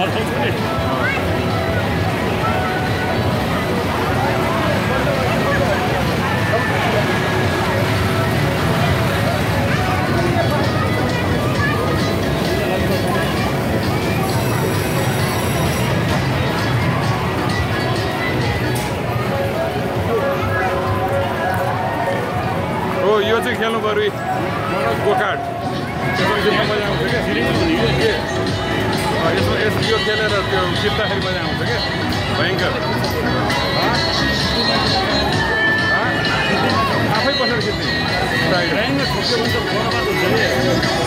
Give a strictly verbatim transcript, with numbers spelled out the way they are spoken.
यो चाहिँ खेल्नु पर्यो गोकाट त्यसमा मजा आउँछ क्या यसमा यसो यो खेलेर त्यो जित्दाखेरि मजा आउँछ क्या भयङ्कर आफै बसेर जित्ने